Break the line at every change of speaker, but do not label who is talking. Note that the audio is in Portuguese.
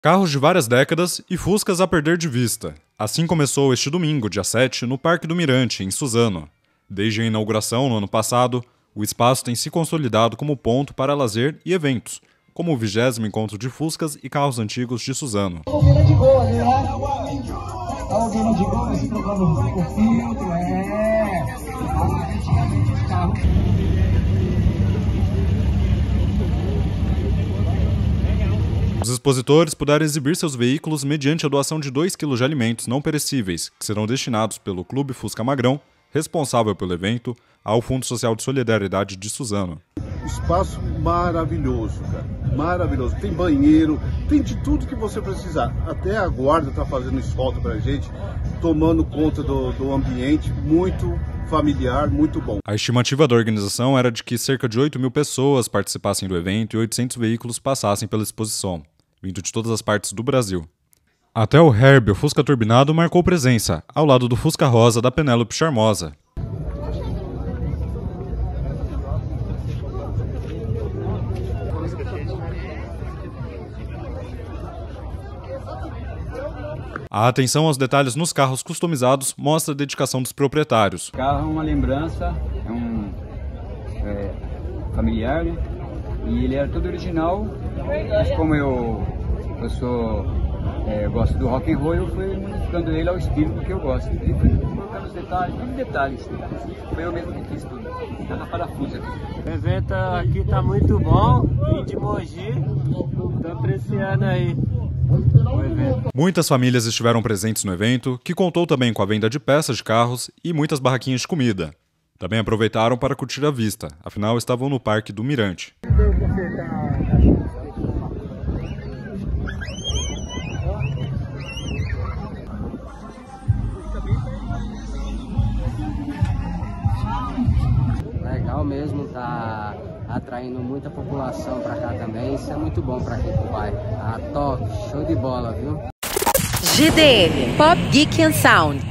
Carros de várias décadas e Fuscas a perder de vista. Assim começou este domingo, dia 7, no Parque do Mirante, em Suzano. Desde a inauguração no ano passado, o espaço tem se consolidado como ponto para lazer e eventos, como o 20º Encontro de Fuscas e Carros Antigos de Suzano. Os expositores puderam exibir seus veículos mediante a doação de 2 kg de alimentos não perecíveis, que serão destinados pelo Clube Fusca Magrão, responsável pelo evento, ao Fundo Social de Solidariedade de Suzano.
Espaço maravilhoso, cara. Maravilhoso. Tem banheiro, tem de tudo que você precisar. Até a guarda está fazendo escolta pra gente, tomando conta do ambiente, muito familiar, muito bom.
A estimativa da organização era de que cerca de 8.000 pessoas participassem do evento e 800 veículos passassem pela exposição, vindo de todas as partes do Brasil. Até o Herbie, o Fusca turbinado, marcou presença, ao lado do Fusca Rosa da Penélope Charmosa. A atenção aos detalhes nos carros customizados mostra a dedicação dos proprietários.
O carro é uma lembrança, familiar, né? E ele era todo original, mas como eu gosto do rock and roll, eu fui modificando ele ao estilo que eu gosto. E fui colocando os detalhes, todos os detalhes. Foi eu mesmo que fiz tudo. Tá na parafusa aqui.
O evento aqui está muito bom, vim de Mogi, estou apreciando aí.
Muitas famílias estiveram presentes no evento, que contou também com a venda de peças de carros e muitas barraquinhas de comida. Também aproveitaram para curtir a vista, afinal estavam no Parque do Mirante.
Legal mesmo, tá atraindo muita população para cá também, isso é muito bom para quem vai. Top, show de bola, viu?
GDM, Pop Geek and Sound.